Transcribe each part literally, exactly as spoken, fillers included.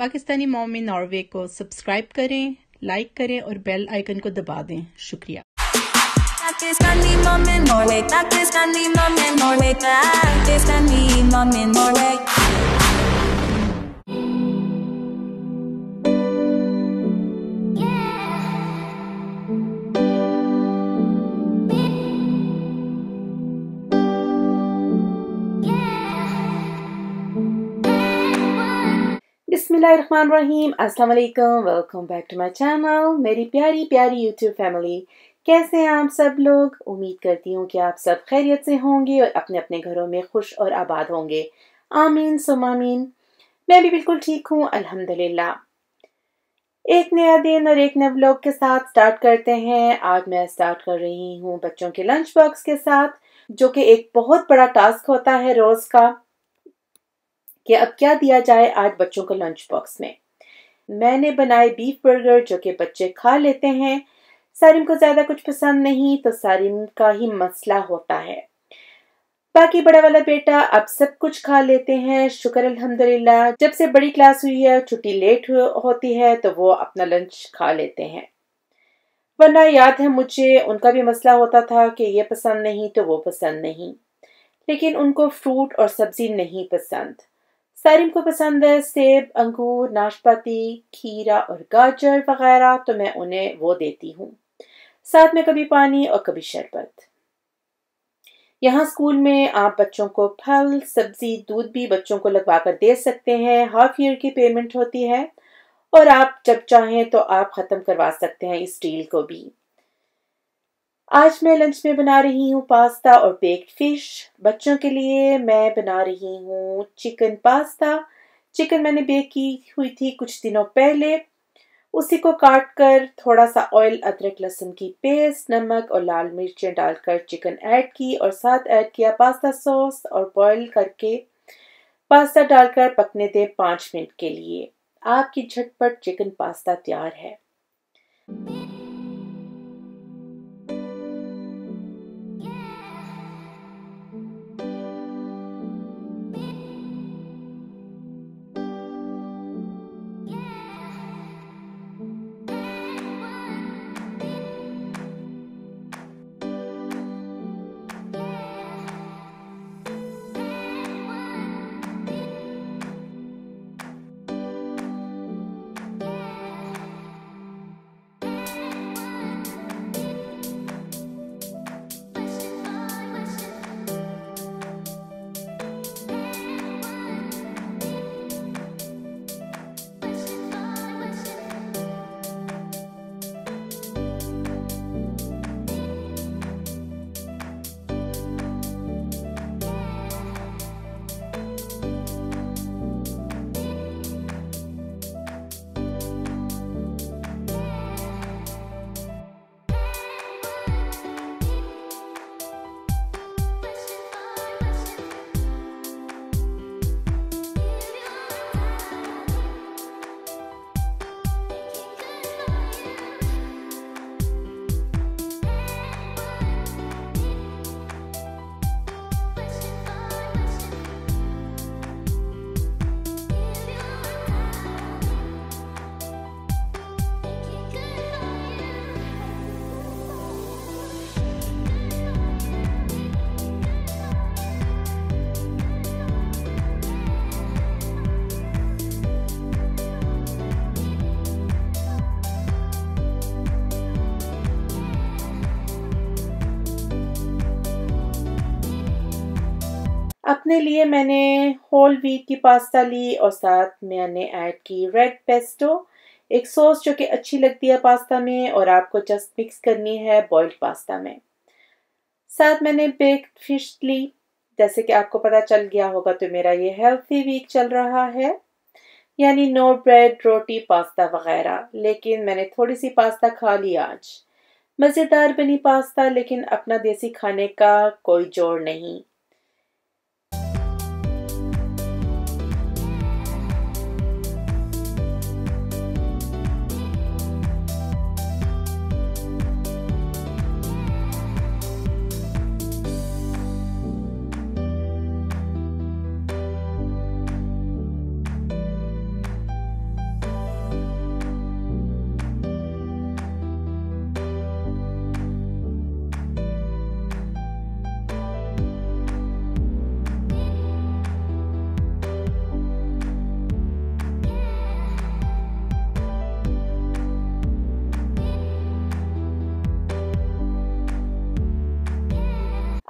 Pakistani mom in Norway को subscribe करें, like करें और बेल आइकन को दबा दें। शुक्रिया। Pakistani mom in Norway, Pakistani mom in Norway, Pakistani mom in Norway. बिस्मिल्लाहिर्रहमानिर्रहीम, अस्सलाम वालेकुम, welcome back to my channel. मेरी प्यारी प्यारी यूट्यूब फैमिली, कैसे हैं आप सब लोग? उम्मीद करती हूँ कि आप सब खैरियत से होंगे और अपने अपने घरों में खुश और आबाद होंगे। आमीन सुम आमीन। मैं भी बिल्कुल ठीक हूँ, अल्हम्दुलिल्लाह। एक नया दिन और एक नए व्लॉग के साथ स्टार्ट करते हैं। आज मैं स्टार्ट कर रही हूँ बच्चों के लंच बॉक्स के साथ, जो कि एक बहुत बड़ा टास्क होता है रोज का कि अब क्या दिया जाए आज बच्चों को लंच बॉक्स में। मैंने बनाए बीफ बर्गर, जो कि बच्चे खा लेते हैं। सारिम को ज्यादा कुछ पसंद नहीं, तो सारिम का ही मसला होता है। बाकी बड़ा वाला बेटा अब सब कुछ खा लेते हैं, शुक्र अल्हम्दुलिल्लाह। जब से बड़ी क्लास हुई है, छुट्टी लेट होती है, तो वो अपना लंच खा लेते हैं। वरना याद है मुझे, उनका भी मसला होता था कि ये पसंद नहीं तो वो पसंद नहीं, लेकिन उनको फ्रूट और सब्जी नहीं पसंद। सारिम को पसंद है सेब, अंगूर, नाशपाती, खीरा और गाजर वगैरह, तो मैं उन्हें वो देती हूँ। साथ में कभी पानी और कभी शरबत। यहाँ स्कूल में आप बच्चों को फल, सब्जी, दूध भी बच्चों को लगवा कर दे सकते हैं। हाफ ईयर की पेमेंट होती है और आप जब चाहें तो आप ख़त्म करवा सकते हैं इस डील को भी। आज मैं लंच में बना रही हूँ पास्ता और बेक्ड फिश। बच्चों के लिए मैं बना रही हूँ चिकन पास्ता। चिकन मैंने बेक की हुई थी कुछ दिनों पहले। उसी को काट कर थोड़ा सा ऑयल, अदरक लहसुन की पेस्ट, नमक और लाल मिर्चें डालकर चिकन ऐड की और साथ ऐड किया पास्ता सॉस और बॉईल करके पास्ता डालकर पकने दें पाँच मिनट के लिए। आपकी झटपट चिकन पास्ता तैयार है। अपने लिए मैंने होल व्हीट की पास्ता ली और साथ मैंने ऐड की रेड पेस्टो, एक सॉस जो कि अच्छी लगती है पास्ता में और आपको जस्ट मिक्स करनी है बॉइल्ड पास्ता में। साथ मैंने बेक्ड फिश ली। जैसे कि आपको पता चल गया होगा तो मेरा ये हेल्थी वीक चल रहा है, यानी नो ब्रेड, रोटी, पास्ता वगैरह। लेकिन मैंने थोड़ी सी पास्ता खा ली आज। मज़ेदार बनी पास्ता, लेकिन अपना देसी खाने का कोई जोड़ नहीं।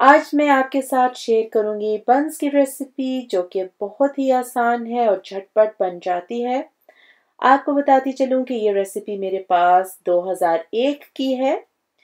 आज मैं आपके साथ शेयर करूंगी बंस की रेसिपी, जो कि बहुत ही आसान है और झटपट बन जाती है। आपको बताती चलूं कि ये रेसिपी मेरे पास दो हज़ार एक की है।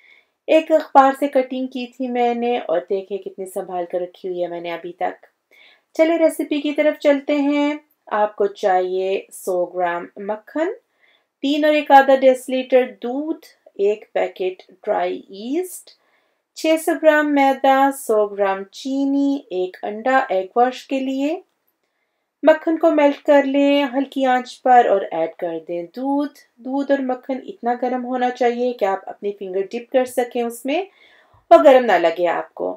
एक अखबार से कटिंग की थी मैंने और देखें कितनी संभाल कर रखी हुई है मैंने अभी तक। चलिए रेसिपी की तरफ चलते हैं। आपको चाहिए सौ ग्राम मक्खन, तीन और एक आधा डेसीलीटर दूध, एक पैकेट ड्राई ईस्ट, छह सौ ग्राम मैदा, सौ ग्राम चीनी, एक अंडा एग वाश के लिए। मक्खन को मेल्ट कर लें हल्की आंच पर और ऐड कर दें दूध। दूध और मक्खन इतना गर्म होना चाहिए कि आप अपनी फिंगर डिप कर सकें उसमें और गर्म ना लगे आपको।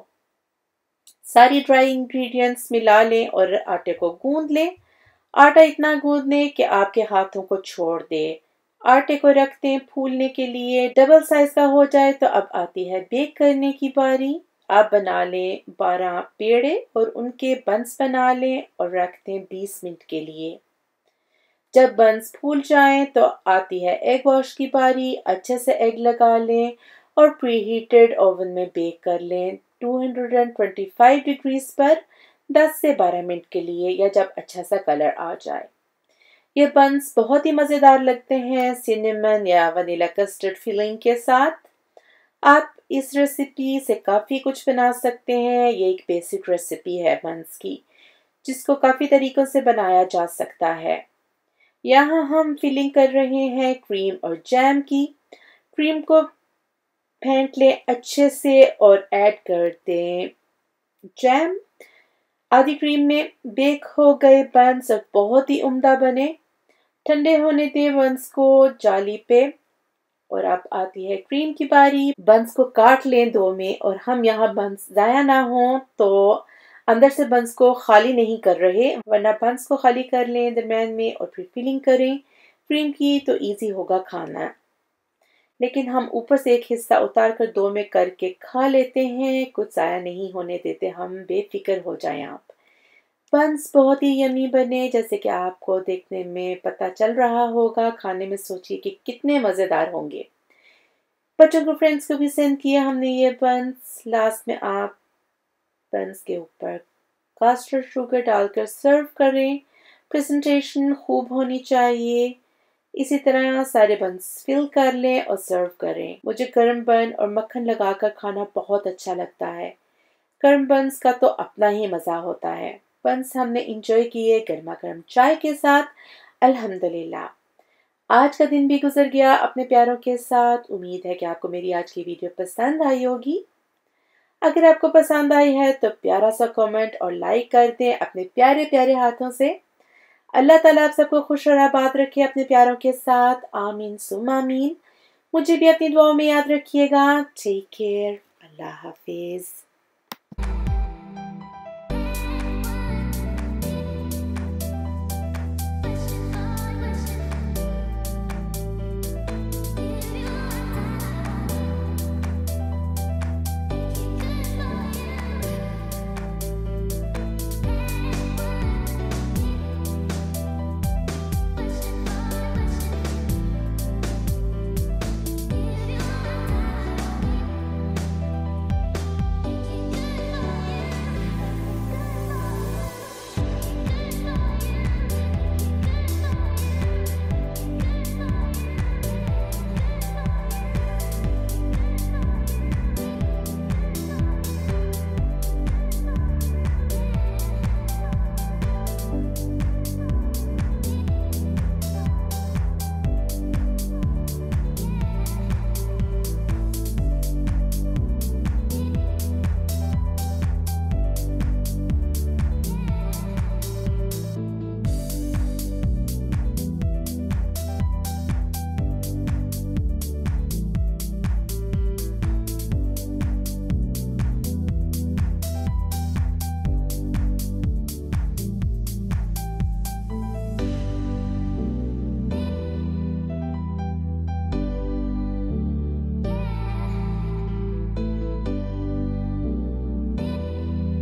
सारी ड्राई इंग्रेडिएंट्स मिला लें और आटे को गूंद लें। आटा इतना गूंद लें कि आपके हाथों को छोड़ दे। आटे को रख दें फूलने के लिए। डबल साइज का हो जाए तो अब आती है बेक करने की बारी। आप बना लें बारह पेड़े और उनके बंस बना लें और रख दें बीस मिनट के लिए। जब बंस फूल जाएं तो आती है एग वॉश की बारी। अच्छे से एग लगा लें और प्रीहीटेड ओवन में बेक कर लें दो सौ पच्चीस डिग्रीज पर दस से बारह मिनट के लिए, या जब अच्छा सा कलर आ जाए। ये बंस बहुत ही मज़ेदार लगते हैं सिनेमन या वनीला कस्टर्ड फिलिंग के साथ। आप इस रेसिपी से काफ़ी कुछ बना सकते हैं। ये एक बेसिक रेसिपी है बंस की, जिसको काफ़ी तरीक़ों से बनाया जा सकता है। यहाँ हम फिलिंग कर रहे हैं क्रीम और जैम की। क्रीम को फेंट लें अच्छे से और ऐड कर दें जैम। आधी क्रीम में बेक हो गए बंस और बहुत ही उम्दा बने। ठंडे होने दें बंस को जाली पे। और अब आती है क्रीम की बारी। बंस को काट लें दो में, और हम यहाँ बंस ज़ाया ना हो तो अंदर से बंस को खाली नहीं कर रहे, वरना बंस को खाली कर लें दरम्यान में और फिर फिलिंग करें क्रीम की तो इजी होगा खाना। लेकिन हम ऊपर से एक हिस्सा उतार कर दो में करके खा लेते हैं, कुछ ज़ाया नहीं होने देते हम, बेफिक्र हो जाएं आप। बंस बहुत ही यमी बने, जैसे कि आपको देखने में पता चल रहा होगा। खाने में सोचिए कि कितने मज़ेदार होंगे। बच्चों को, फ्रेंड्स को भी सेंड किया हमने ये बंस। लास्ट में आप बंस के ऊपर कास्टर्ड शुगर डालकर सर्व करें। प्रेजेंटेशन खूब होनी चाहिए। इसी तरह सारे बंस फिल कर लें और सर्व करें। मुझे गर्म बन और मक्खन लगाकर खाना बहुत अच्छा लगता है। गर्म बंस का तो अपना ही मज़ा होता है। बंस हमने इंजॉय किए गर्मा गर्म चाय के साथ। अल्हम्दुलिल्लाह आज का दिन भी गुजर गया अपने प्यारों के साथ। उम्मीद है कि आपको मेरी आज की वीडियो पसंद आई होगी। अगर आपको पसंद आई है तो प्यारा सा कमेंट और लाइक कर दें अपने प्यारे प्यारे हाथों से। अल्लाह ताला आप सबको खुश और आबाद रखे अपने प्यारों के साथ। आमीन सुम आमीन। मुझे भी अपनी दुआओं में याद रखिएगा। Take care. अल्लाह हाफिज।